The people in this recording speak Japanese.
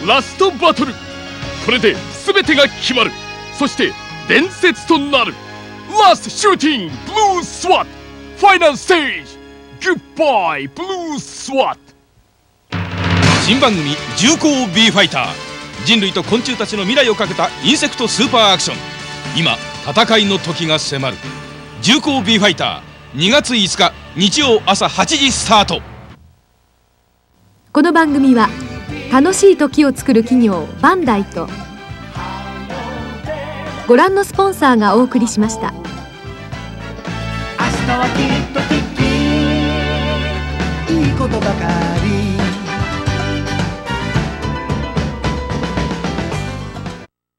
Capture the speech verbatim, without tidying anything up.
ラストバトル。これで全てが決まる。そして伝説となるラストシューティングブルースワットファイナルステージ。グッバイブルースワット。 新番組重工 B ファイター、人類と昆虫たちの未来をかけたインセクトスーパーアクション。今戦いの時が迫る。重工 B ファイター、にがついつか日曜朝はちじスタート。 この番組は楽しい時を作る企業バンダイとご覧のスポンサーがお送りしました。 明日はきっときっといいことばかり。